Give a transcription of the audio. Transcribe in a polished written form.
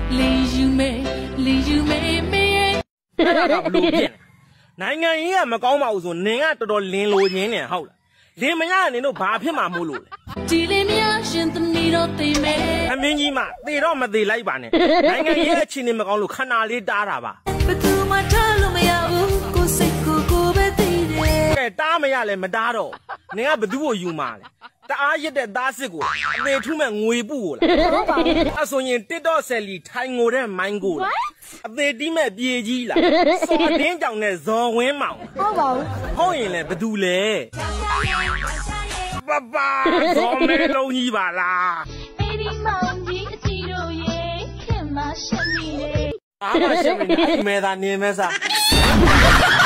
နိုင်ငံရေးကမကောင်းပါဘူးဆိုနင်ကတော်တော်လင်းလိုရင်းနေဟုတ်လားလင်းမရနင်တို့ဘာဖြစ်မှာမို့လို့လဲဒီလင်းမရရှင်သမီးတို့သိမယ်အမင်းကြီးမသေတော့မသေးလိုက်ပါနဲ့နိုင်ငံရေးအခြေအနေမကောင်းလို့ခဏလေးတားတာပါဘယ်သူမှထားလို့မရဘူးကိုစိတ်ကိုပဲသိတယ်ကဲတားမရလဲမတားတော့နင်ကဘသူ့ကိုယူမှာလဲတအားရတဲ့သားစစ်ကိုအသေးထူးမဲ့ငွေပုကိုလားဟုတ်ပါဘူးအဆိုရင်တစ်တော့ဆယ်လီထိုင်ငိုတဲ့မိုင်းကိုလားအသေးတီးမဲ့ပြေကြီးလားစော်တင်းကြောင်နဲ့ဇော်ဝင်းမောင်ဟုတ်ပါဘူးဟုတ်ရင်လဲဘသူလဲပပဇော်မဲလုံးကြီးပါလားအဲ့ဒီမောင်ကြီးအစီတို့ရဲ့ခင်မရှက်မိလေအားမရှက်မိနေမဲသာနေမဲစား